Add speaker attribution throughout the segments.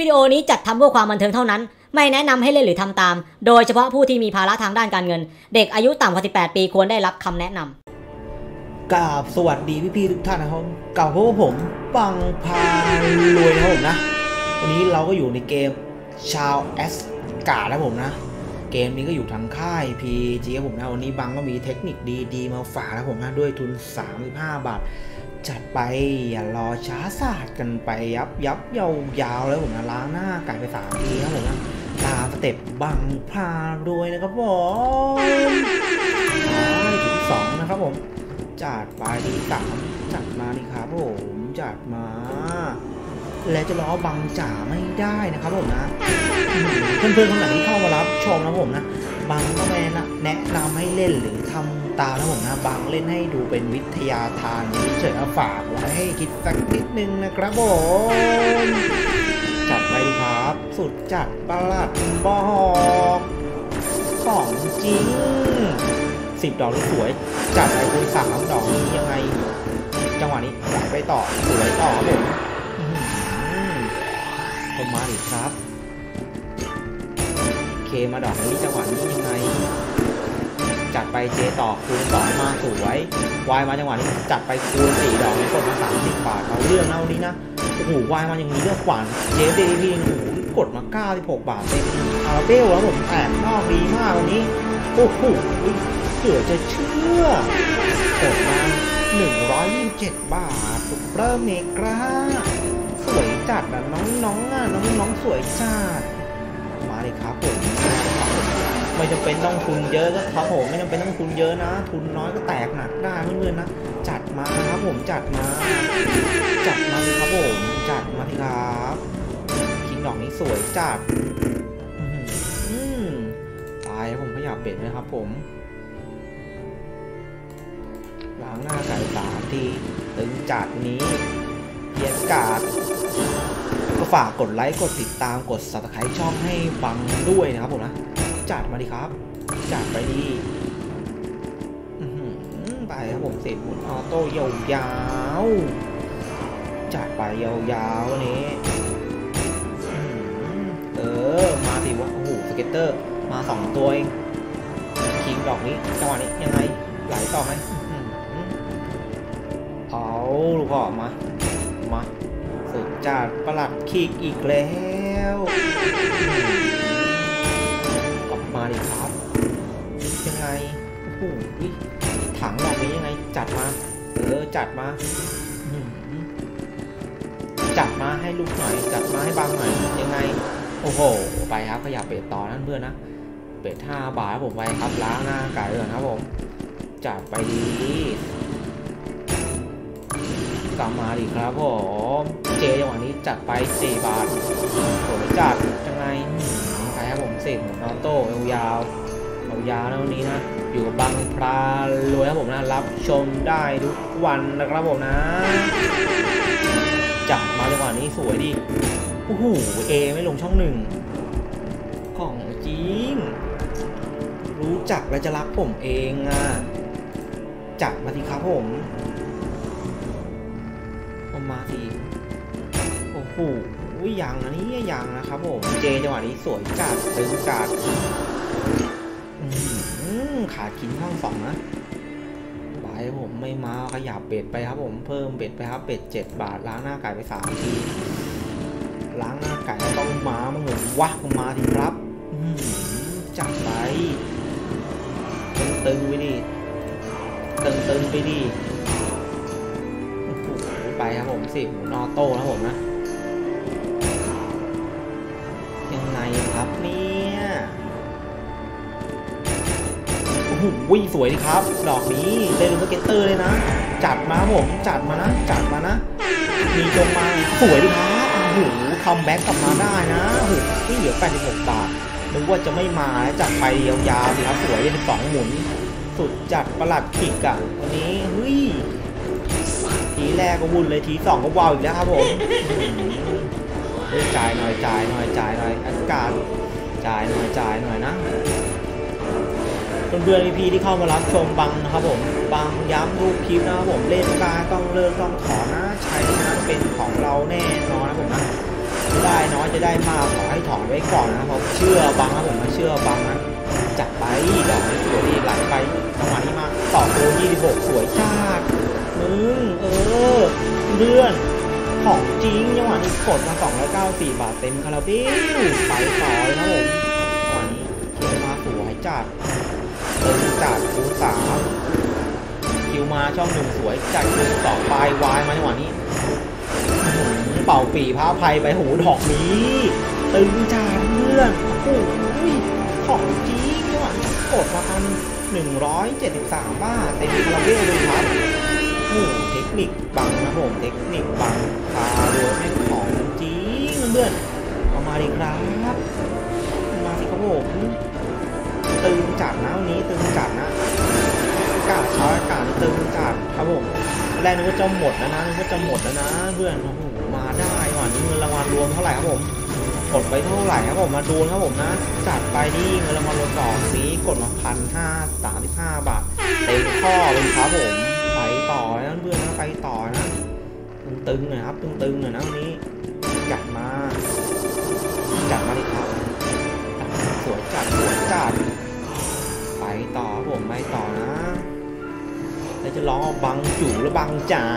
Speaker 1: วิดีโอนี้จัดทำเพื่อความบันเทิงเท่านั้นไม่แนะนำให้เล่นหรือทำตามโดยเฉพาะผู้ที่มีภาระทางด้านการเงินเด็กอายุต่ำกว่า18 ปีควรได้รับคำแนะน
Speaker 2: ำกราบสวัสดีพี่ๆทุกท่านนะครับกับพวกผมปังพารวยนะครับผมนะวันนี้เราก็อยู่ในเกมชาวแอสการ์ดนะผมนะเกมนี้ก็อยู่ทางค่าย PG ครับผมนะวันนี้บังก็มีเทคนิคดีๆมาฝากนะผมนะด้วยทุน35 บาทจัดไปอย่ารอช้าศาสตร์กันไปยับยาวๆแล้วผมนะล้างหน้าไก่ไป3 ทีครับผมนะตามสเต็ปบังพารวยนะครับผมถึง2นะครับผมจัดไปดี3จัดมาดีครับผมจัดมาและจะล้อบังจ่าไม่ได้นะครับผมนะเพื่อนๆคนไหนที่เข้ามารับชมนะผมนะบังก็ไม่แนะนำให้เล่นหรือทำตามนะผมนะบังเล่นให้ดูเป็นวิทยาทานเฉยๆฝากไว้ให้คิดสักนิดนึงนะครับผมจัดไปดีครับสุดจัดประหลัดบอกของจริง10 ดอกสวยจัดไปคูณ3 ดอกนี้ยังไงจังหวะนี้ไหลไปต่อสวยต่อผมมาดิครับเคมาดอกนี้จังหวะนี้ยังไงจัดไปเจต่อคูณ2มาสวยวายมาจังหวะนี้จัดไปคูณ4 ดอกนี้กดมา30 บาทเอาเรื่องเอานี้นะโอ้โหวายมาอย่างนี้เลือกขวานเจเดพีโอ้โหกดมา96 บาทเป็นอาราเบลแล้วผมแตกนอกดีมากวันนี้โอ้โหเสือจะเชื่อกดมา127 บาทซุปเปอร์เมกราสวยจัดนะน้องสวยจัดมาเลยครับผมไม่จำเป็นต้องทุนเยอะก็ครับผมไม่จำเป็นต้องทุนเยอะนะทุนน้อยก็แตกหนักได้เพื่อนๆนะจัดมาครับผมจัดมาเลยครับผมจัดมาทีครับคิงดอกนี้สวยจัดตายผมขยับเบ็ดนะครับผมล้างหน้าไก่3 ทีตึงจัดนี้เยียนกาดก็ฝากกดไลค์กดติดตามกด Subscribe ช่องให้บังด้วยนะครับผมนะจัดมาดีครับจัดไปดีไปครับผมเสร็จหมุนออโต้ยาวจัดไปยาววันนี้มาสิวะโอ้โหสเก็ตเตอร์มา2 ตัวเองคิงดอกนี้จังหวะนี้ยังไงไหลต่อไหมเอาลูกออกมาสุดจัดประหลัดคิกอีกแล้วกลับมาดิครับยังไงโอ้โหถังดอกนี้ยังไงจัดมาจัดมาให้ลูกหน่อยจัดมาให้บังหน่อยยังไงโอ้โหไปครับขยับเบ็ดต่อนั่นเพื่อนนะเบ็ด5 บาทผมไปครับล้างหน้าไก่ก่อนครับผมจัดไปดีกลับมาดิครับผมเจจังหวะนี้จัดไป4 บาทโหจัดยังไงไปครับผมเสร็จออโต้ยาวแล้ววันนี้นะอยู่กับบังพรารวยครับผมนะรับชมได้ทุกวันนะครับผมนะจัดมาจังหวะนี้สวยดิโอ้โหไม่ลงช่อง 1ของจริงรู้จักและจะรักผมเองอ่ะจัดมาทีครับผมมาทีโอ้โหยังอันนี้ยังนะครับผมเจจังหวะนี้สวยจัดตึงจัดขาดกินข้าง2นะไปผมไม่มาขยับเบ็ดไปครับผมเพิ่มเบ็ดไปครับเบ็ด7 บาทล้างหน้าไก่ไป3 ทีล้างหน้าไก่ต้องมาเหมือนวักมาทีครับจัดไปตึงไปดิตึงไปดิไปครับผม10 หมุนออโต้นะผมนะยังไงครับเนี่ยโอ้โหสวยดีครับดอกนี้เล่นลูกสเก็ตเตอร์เลยนะจัดมาผมจัดมานะมีจงมาสวยดีครับโอ้โหคัมแบ็กกลับมาได้นะโอ้โหที่เหลือ86 บาทนึกว่าจะไม่มาแล้วจัดไปยาวๆดีครับสวยเลย2 หมุนสุดจัดประหลัดขิกอ่ะวันนี้ทีแรกก็วุ่นเลยที2ก็ว้าวอีกแล้วครับผมจ่ายหน่อยอากาศจ่ายหน่อยนะเพื่อนๆพี่ที่เข้ามารับชมบังนะครับผมบังย้ำรูปคลิปนะครับผมเล่นการต้องเลิกต้องขอนะใช้นะเป็นของเราแน่นอนนะผมนะจะได้น้อยจะได้มากขอให้ถอนไว้ก่อนนะเพราะเชื่อบังนะผมมาเชื่อบังนะจัดไปดอกนี้สวยดีไหลไปจังหวะนี้มาต่อโค้ง26สวยชาติเลื่อนของจริงจังหวะนี้กดมา294 บาทเต็มคาราเบลไปต่อเลยนะผมจังหวะนี้เคมาสวยจัดจัดคูณ3คิวมาช่อง1สวยจัดคูณ2ปลายวายมาจังหวะนี้เป่าปีพระภัยไปหูดอกนี้ตึงจานเพื่อนโอ้ยของจริงจังหวะนี้กดมา173 บาทเต็มคาราเบลเลยครับเทคนิคบังนะผมเทคนิคบังพาโดยไม่ของจริงเพื่อนเอามาดีครับมาสิครับผมตึงจัดนะวันนี้ตึงจัดนะกาดช้าการตึงจัดครับผมแรกนึกว่าจะหมดแล้วนะนึกว่าจะหมดแล้วนะเพื่อนโอ้โหมาได้วันนี้เงินรางวัลรวมเท่าไหร่ครับผมกดไปเท่าไหร่ครับผมมาดูครับผมนะจัดไปนี่เงินรางวัลรวมสองนี้กดมา1,535 บาทเต็มข้อเลยครับผมไปต่อนะเพื่อนนะไปต่อนะตึงๆหน่อยครับตึงๆหน่อยนะวันนี้จัดมาเลยครับสวยจัดไปต่อผมไปต่อนะแล้วจะร้องบังจู่แล้วบังจ๋า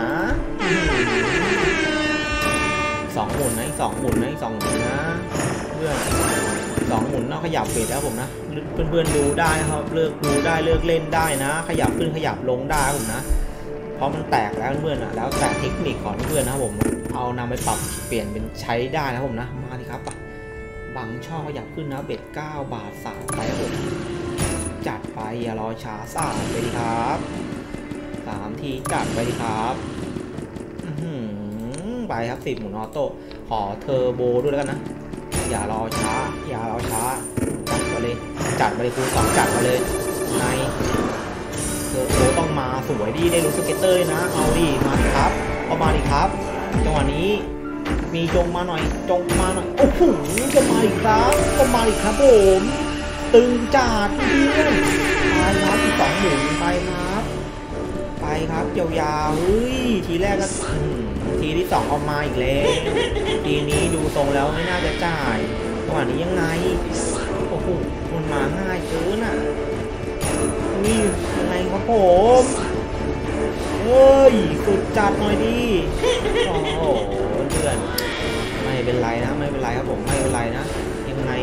Speaker 2: 2 หมุนนะ2 หมุนนะ2 หมุนนะเพื่อน2 หมุนนอกขยับเฟดแล้วผมนะเพื่อนๆดูได้นะครับเลือกดูได้เลือกเล่นได้นะขยับขึ้นขยับลงได้ผมนะเพราะมันแตกแล้วเพื่อนนะแล้วแต่เทคนิคของเพื่อนนะผมเอานำไปปรับเปลี่ยนเป็นใช้ได้นะผมนะมาดิครับบังช่อขยับขึ้นนะเบ็ด9 บาท3ไปครับผมจัดไปอย่ารอช้า3ไปดีครับ3 ทีจัดไปดีครับไปครับ10 หมุนออโต้ขอเทอร์โบด้วยแล้วกันนะอย่ารอช้าจัดไปเลยคูณ2จัดมาเลยในเทอร์โบต้องมาสวยดีได้ลุ้นสเก็ตเตอร์นะเอาดิมาดิครับเอามาดิครับจังหวะนี้มีจงมาหน่อยโอ้โหจะมาอีกครับผมตึงจัดเพื่อนไปครับ2 หมุนไปครับยาวๆเฮ้ยทีแรกก็ทีที่2เอามาอีกแล้วทีนี้ดูทรงแล้วไม่น่าจะจ่ายจังหวะนี้ยังไงโอ้โหมันมาง่ายเกินอ่ะนี่ยังไงครับผมเฮ้ยสุดจัดหน่อยดิโอ้โหเพื่อนไม่เป็นไรนะไม่เป็นไรครับผมไม่เป็นไรนะยังไง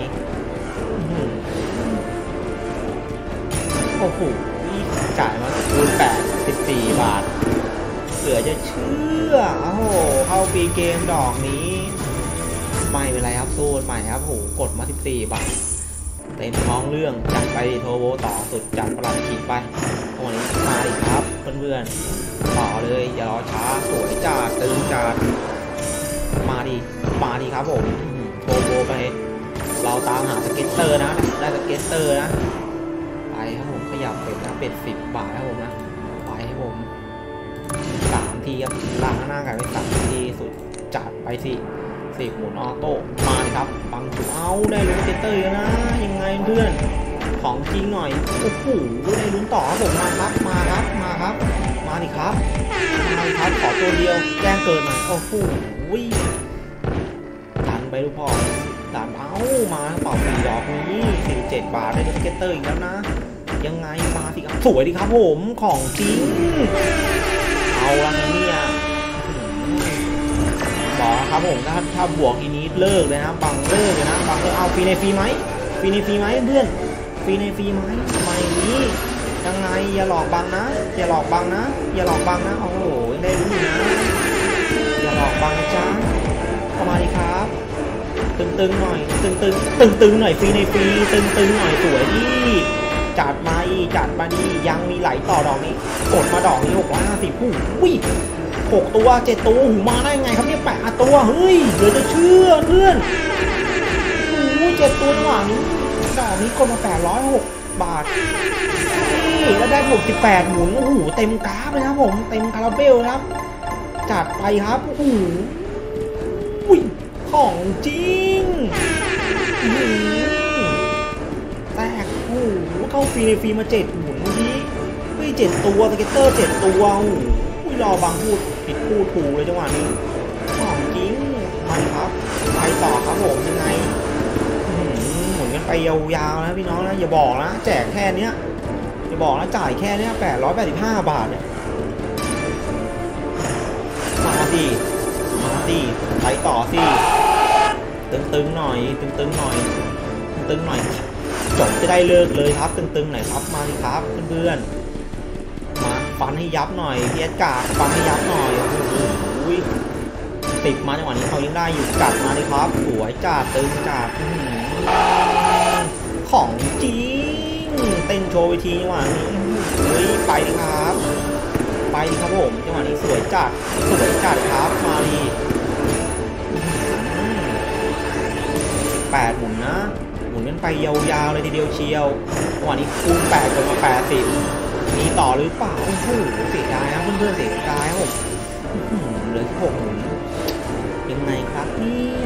Speaker 2: โอ้โหจ่ายมาคูณ84 บาทเหลือจะเชื่อโอ้โหเข้าปีเกมดอกนี้ไม่เป็นไรครับสู้ใหม่ครับโหกดมา14 บาทเต็มท้องเรื่องจัดไปโทโบต่อสุดจัดประหลาดขีดไปวันนี้มาอีกครับเพื่อนๆต่อเลยอย่ารอช้าสวยจัดตึงจัดมาดีครับผมโทโบไปเราตามหาสเก็ตเตอร์นะได้สเก็ตเตอร์นะไปครับผมขยับเป็นนะเป็น10 บาทครับผมนะไปให้ผม3 ทีครับล่างหน้ากันไป3 ทีสุดจัดไปสิ10 หมุนออโต้มาเลยครับบังถูเอาได้ลุ้นสเก็ตเตอร์แล้วนะยังไงเพื่อนของจริงหน่อยโอ้โหได้ลุ้นต่อครับผมมาครับมาดิครับขอตัวเดียวแจ้งเกิดหน่อยโอ้โหดันไปลูกพ่อดันเอามาเป่า4 ดอกนี้17 บาทได้ลุ้นสเก็ตเตอร์อีกแล้วนะยังไงมาสิครับสวยดีครับผมของจริงเอาละเนี่ยบอกครับผมถ้าบวกทีนี้เลิกเลยนะบังเลิกเลยนะบังเอาฟรีในฟรีไหมเพื่อนฟรีในฟรีไหมไม่นี้ยังไงอย่าหลอกบังนะโอ้โหได้รู้นะอย่าหลอกบังจ้าเข้ามาดิครับตึงหน่อยตึงหน่อยฟรีในฟรีตึงหน่อยสวยดีจัดมาดียังมีไหลต่อดอกนี้กดมาดอกนี้6506 ตัว 7 ตัวหูมาได้ไงครับเนี่ย8 ตัวเฮ้ยเดี๋ยวจะเชื่อเพื่อนโอ้โห7 ตัวหว่างนี้ดอกนี้กดมา806 บาทนี่แล้วได้68 หมุนโอ้โหเต็มกราฟเลยครับผมเต็มคาราเบลครับจัดไปครับโอ้โหของจริงแตกโอ้โหเข้าฟรีมา7 หมุนเมื่อกี้7 ตัวสเก็ตเตอร์7 ตัวรอบางพูดผิดพูดถูกเลยจังหวะนี้ของจริงมาครับไปต่อครับผมยังไงหมุนกันไปยาวๆนะพี่น้องนะอย่าบอกนะแจกแค่เนี้ยอย่าบอกนะจ่ายแค่เนี้ย885 บาทเนี่ยมาสิไปต่อสิตึงๆหน่อยตึงๆหน่อยจบจะได้เลิกเลยครับตึงๆหน่อยครับมาสิครับเพื่อนๆมาฟันให้ยับหน่อยพี่แอดการ์ดฟันให้ยับหน่อยติดมาจังหวะนี้เขายังได้อยู่จัดมาเลยครับสวยจัดตึงจัดของจริงเต้นโชว์วิธีจังหวะนี้ไปดิครับผมจังหวะนี้สวยจัดครับมาดี8หมุนนะหมุนกันไปยาวๆเลยทีเดียวเชียวจังหวะนี้คูณ8จนมา80มีต่อหรือเปล่าโอ้โหเสียดายนะเพื่อนๆเสียดายครับผมเหลือ6หมุนยังไงครับเนี่ย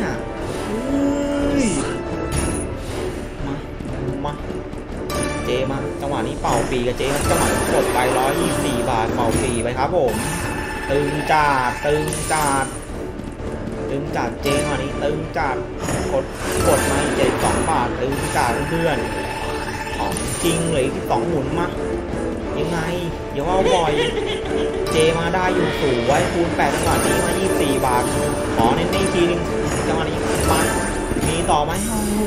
Speaker 2: มาเจมาจังหวะนี้เป่าปีกับเจครับจังหวะกดไป124 บาทเป่าปีไปครับผมตึงจัดเจจังหวะนี้ตึงจัดกดมา72 บาทตึงจัดเพื่อนของจริงเลยที่2หมุนมายังไงอย่าว่าบ่อยเจมาได้อยู่สูงไว้คูณ8จังหวะนี้มา24 บาทขอเน้นทีนึงจังหวะนี้มามีต่อไหม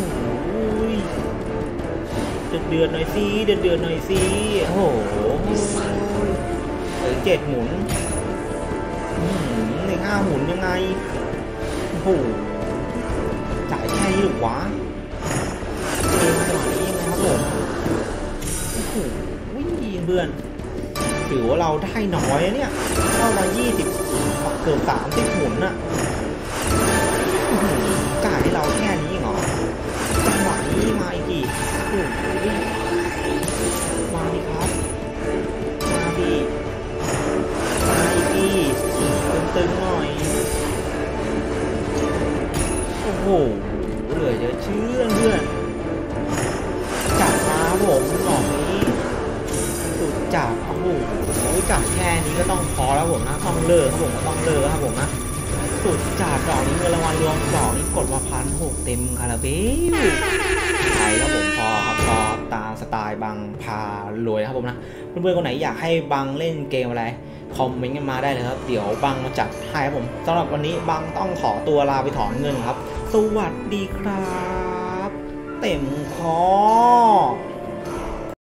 Speaker 2: เดือดหน่อยสิโอ้โหเหลือ7หมุนอีก5หมุนยังไงโอ้โหจ่ายแค่นี้หรือวะเกมจังหวะนี้ยังไงครับผมโอ้โหเพื่อนถือว่าเราได้น้อยเนี่ยเข้ามา20เกือบ30หมุนน่ะจ่ายให้เราแค่นี้เหรอจังหวะนี้มาอีกกี่มาดิครับมาดิตึงๆหน่อยโอ้โหเหลือเยอะเชื่อเพื่อนจัดมาผมหน่อยนี้สุดจัดโอ้โหจัดแค่นี้ก็ต้องพอแล้วผมนะต้องเลิกครับผมต้องเลิกครับผมนะสุดจัดดอกนี้เงินรางวัลรวมดอกนี้กดมา1,600เต็มคาราเบลใช่ครับผมพอตามสไตล์บังพารวยครับผมนะเพื่อนๆคนไหนอยากให้บังเล่นเกมอะไรคอมเมนต์กันมาได้เลยครับเดี๋ยวบังมาจัดให้ครับผมสำหรับวันนี้บังต้องขอตัวลาไปถอนเงินครับสวัสดีครับเต็มคอ